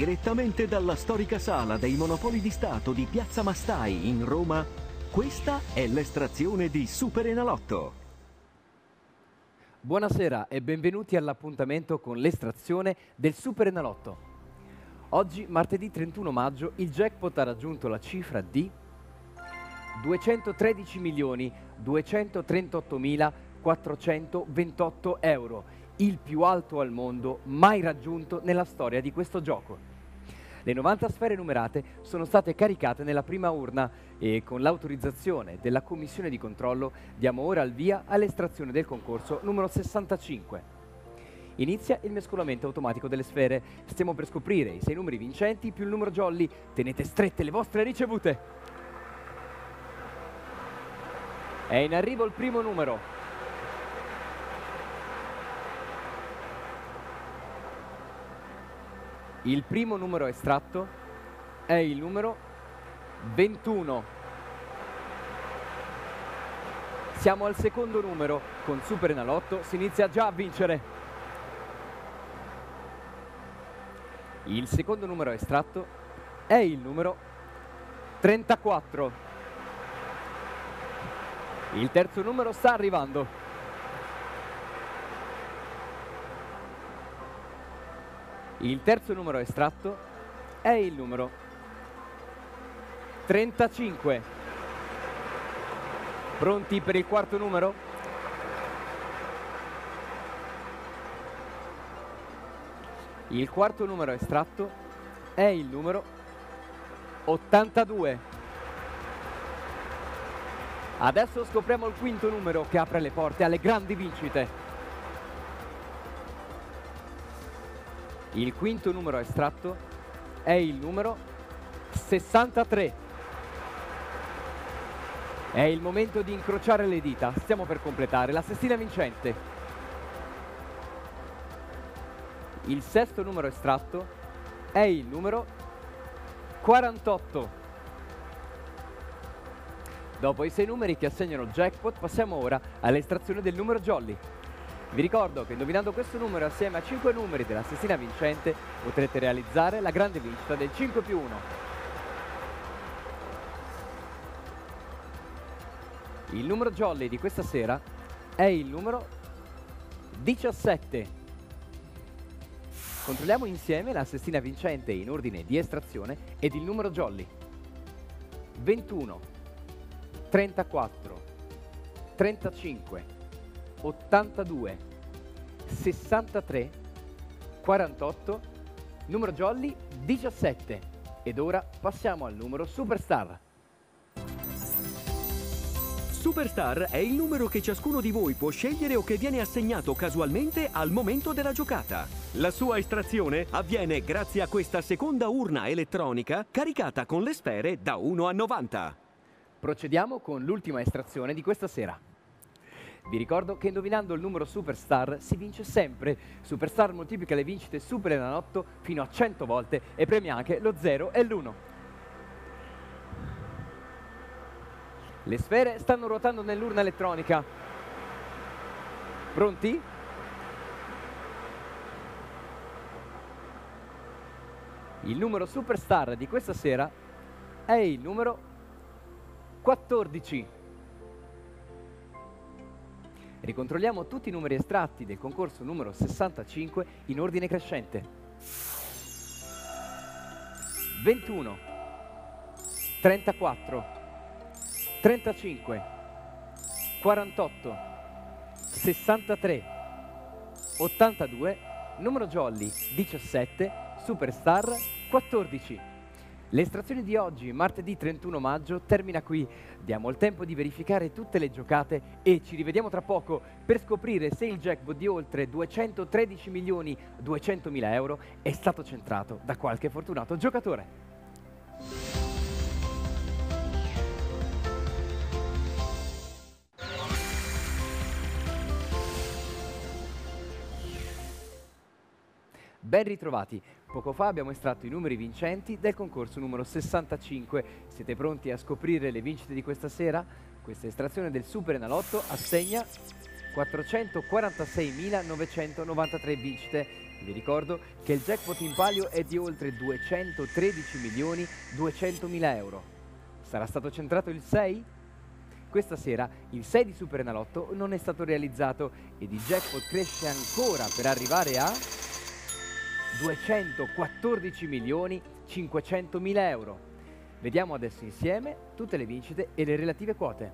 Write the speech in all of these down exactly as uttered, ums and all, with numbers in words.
Direttamente dalla storica sala dei Monopoli di Stato di Piazza Mastai in Roma, questa è l'estrazione di Super Enalotto. Buonasera e benvenuti all'appuntamento con l'estrazione del Super Enalotto. Oggi, martedì trentuno maggio, il jackpot ha raggiunto la cifra di duecentotredici milioni duecentotrentottomilaquattrocentoventotto euro, il più alto al mondo mai raggiunto nella storia di questo gioco. Le novanta sfere numerate sono state caricate nella prima urna e con l'autorizzazione della commissione di controllo diamo ora il via all'estrazione del concorso numero sessantacinque. Inizia il mescolamento automatico delle sfere. Stiamo per scoprire i sei numeri vincenti più il numero jolly. Tenete strette le vostre ricevute. È in arrivo il primo numero. Il primo numero estratto è il numero ventuno. Siamo al secondo numero. Con Super Enalotto si inizia già a vincere. Il secondo numero estratto è il numero trentaquattro. Il terzo numero sta arrivando. Il terzo numero estratto è il numero trentacinque. Pronti per il quarto numero? Il quarto numero estratto è il numero ottantadue. Adesso scopriamo il quinto numero che apre le porte alle grandi vincite. Il quinto numero estratto è il numero sessantatré. È il momento di incrociare le dita. Stiamo per completare la sestina vincente. Il sesto numero estratto è il numero quarantotto. Dopo i sei numeri che assegnano il jackpot, passiamo ora all'estrazione del numero jolly. Vi ricordo che indovinando questo numero assieme a cinque numeri della sestina vincente potrete realizzare la grande vincita del cinque più uno. Il numero jolly di questa sera è il numero diciassette. Controlliamo insieme la sestina vincente in ordine di estrazione ed il numero jolly. ventuno, trentaquattro, trentacinque, ottantadue, sessantatré, quarantotto, numero jolly diciassette. Ed ora passiamo al numero Superstar. Superstar è il numero che ciascuno di voi può scegliere o che viene assegnato casualmente al momento della giocata. La sua estrazione avviene grazie a questa seconda urna elettronica caricata con le sfere da uno a novanta. Procediamo con l'ultima estrazione di questa sera. Vi ricordo che indovinando il numero Superstar si vince sempre. Superstar moltiplica le vincite Super Enalotto fino a cento volte e premia anche lo zero e l'uno. Le sfere stanno ruotando nell'urna elettronica. Pronti? Il numero Superstar di questa sera è il numero quattordici. Ricontrolliamo tutti i numeri estratti del concorso numero sessantacinque in ordine crescente. ventuno, trentaquattro, trentacinque, quarantotto, sessantatré, ottantadue, numero jolly diciassette, Superstar quattordici. L'estrazione di oggi, martedì trentuno maggio, termina qui. Diamo il tempo di verificare tutte le giocate e ci rivediamo tra poco per scoprire se il jackpot di oltre duecentotredici milioni duecentomila euro è stato centrato da qualche fortunato giocatore. Ben ritrovati. Poco fa abbiamo estratto i numeri vincenti del concorso numero sessantacinque. Siete pronti a scoprire le vincite di questa sera? Questa estrazione del Super Enalotto assegna quattrocentoquarantaseimilanovecentonovantatré vincite. Vi ricordo che il jackpot in palio è di oltre duecentotredici milioni duecentomila euro. Sarà stato centrato il sei? Questa sera il sei di Superenalotto non è stato realizzato ed il jackpot cresce ancora per arrivare a duecentoquattordici milioni cinquecentomila euro. Vediamo adesso insieme tutte le vincite e le relative quote.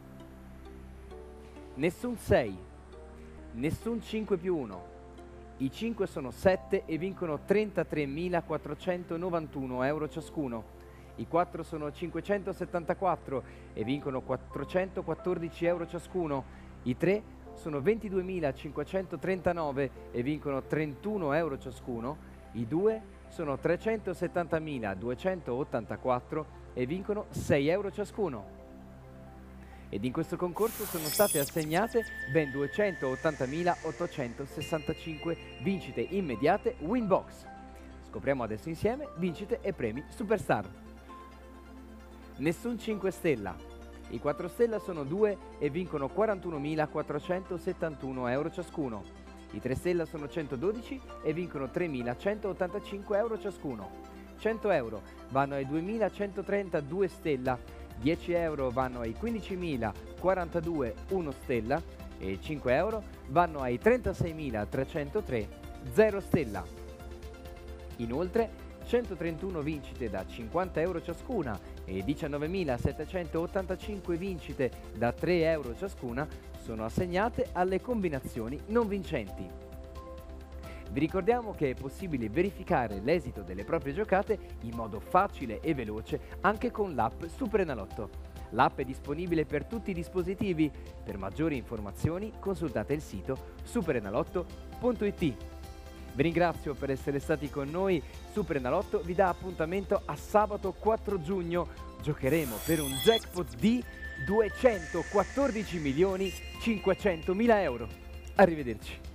Nessun sei, nessun cinque più uno. I cinque sono sette e vincono trentatremilaquattrocentonovantuno euro ciascuno. I quattro sono cinquecentosettantaquattro e vincono quattrocentoquattordici euro ciascuno. I tre sono ventiduemilacinquecentotrentanove e vincono trentuno euro ciascuno. I due sono trecentosettantamiladuecentottantaquattro e vincono sei euro ciascuno. Ed in questo concorso sono state assegnate ben duecentoottantamilaottocentosessantacinque vincite immediate Winbox. Scopriamo adesso insieme vincite e premi Superstar. Nessun cinque stella. I quattro stella sono due e vincono quarantunomilaquattrocentosettantuno euro ciascuno. I tre stella sono centododici e vincono tremilacentottantacinque euro ciascuno. cento euro vanno ai duemilacentotrentadue stella, dieci euro vanno ai quindicimilaquarantadue uno stella e cinque euro vanno ai trentaseimilatrecentotre zero stella. Inoltre centotrentuno vincite da cinquanta euro ciascuna e diciannovemilasettecentottantacinque vincite da tre euro ciascuna sono assegnate alle combinazioni non vincenti. Vi ricordiamo che è possibile verificare l'esito delle proprie giocate in modo facile e veloce anche con l'app Superenalotto. L'app è disponibile per tutti i dispositivi. Per maggiori informazioni consultate il sito superenalotto punto it. Vi ringrazio per essere stati con noi. Superenalotto vi dà appuntamento a sabato quattro giugno. Giocheremo per un jackpot di duecentoquattordici milioni cinquecentomila euro. Arrivederci.